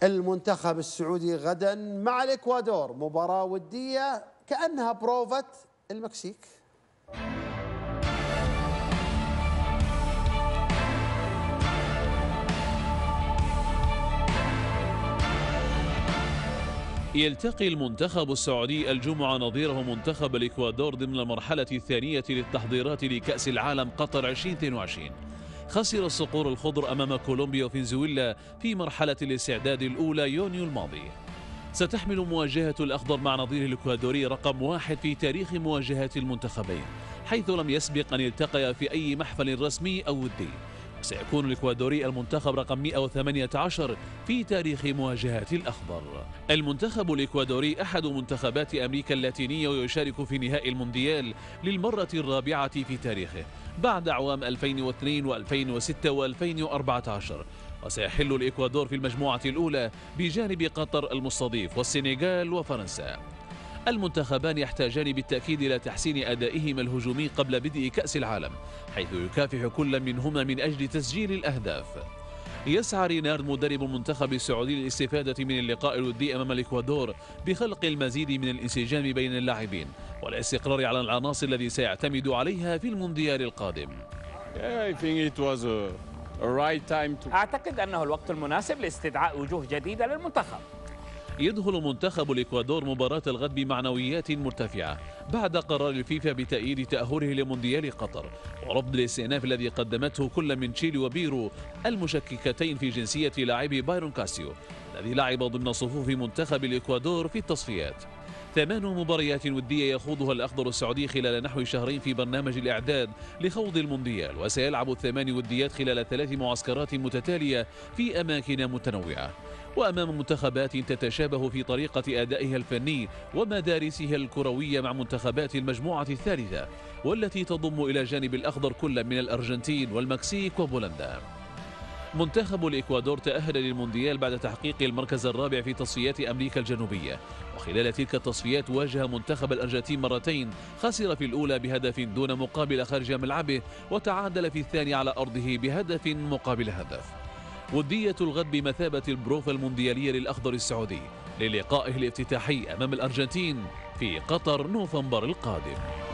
المنتخب السعودي غدا مع الإكوادور، مباراة ودية كأنها بروفة المكسيك. يلتقي المنتخب السعودي الجمعة نظيره منتخب الإكوادور ضمن المرحلة الثانية للتحضيرات لكأس العالم قطر 2022. خسر الصقور الخضر أمام كولومبيا وفنزويلا في مرحلة الاستعداد الأولى يونيو الماضي. ستحمل مواجهة الأخضر مع نظيره الإكوادوري رقم 1 في تاريخ مواجهات المنتخبين، حيث لم يسبق أن يلتقيا في أي محفل رسمي أو ودي. سيكون الإكوادوري المنتخب رقم 118 في تاريخ مواجهات الأخضر. المنتخب الإكوادوري أحد منتخبات أمريكا اللاتينية ويشارك في نهائي المونديال للمرة الرابعة في تاريخه بعد أعوام 2002 و2006 و2014. وسيحل الإكوادور في المجموعة الأولى بجانب قطر المستضيف والسنغال وفرنسا. المنتخبان يحتاجان بالتأكيد إلى تحسين أدائهما الهجومي قبل بدء كأس العالم، حيث يكافح كل منهما من أجل تسجيل الأهداف. يسعى رينارد مدرب المنتخب السعودي للاستفادة من اللقاء الودي أمام الإكوادور بخلق المزيد من الانسجام بين اللاعبين والاستقرار على العناصر الذي سيعتمد عليها في المونديال القادم. أعتقد أنه الوقت المناسب لاستدعاء وجوه جديدة للمنتخب. يدخل منتخب الإكوادور مباراة الغد بمعنويات مرتفعة بعد قرار الفيفا بتأييد تأهله لمونديال قطر ورفض الاستئناف الذي قدمته كل من تشيلي وبيرو المشككتين في جنسية لاعبي بايرون كاسيو الذي لعب ضمن صفوف منتخب الإكوادور في التصفيات. 8 مباريات ودية يخوضها الأخضر السعودي خلال نحو شهرين في برنامج الإعداد لخوض المونديال، وسيلعب 8 وديات خلال 3 معسكرات متتالية في أماكن متنوعة، وأمام منتخبات تتشابه في طريقة أدائها الفني ومدارسها الكروية مع منتخبات المجموعة الثالثة والتي تضم إلى جانب الأخضر كل من الأرجنتين والمكسيك وبولندا. منتخب الإكوادور تأهل للمونديال بعد تحقيق المركز الرابع في تصفيات أمريكا الجنوبية، وخلال تلك التصفيات واجه منتخب الأرجنتين مرتين، خسر في الأولى بهدف دون مقابل خارج ملعبه وتعادل في الثاني على أرضه بهدف مقابل هدف. ودية الغد بمثابة البروفة المونديالية للأخضر السعودي للقائه الافتتاحي أمام الأرجنتين في قطر نوفمبر القادم.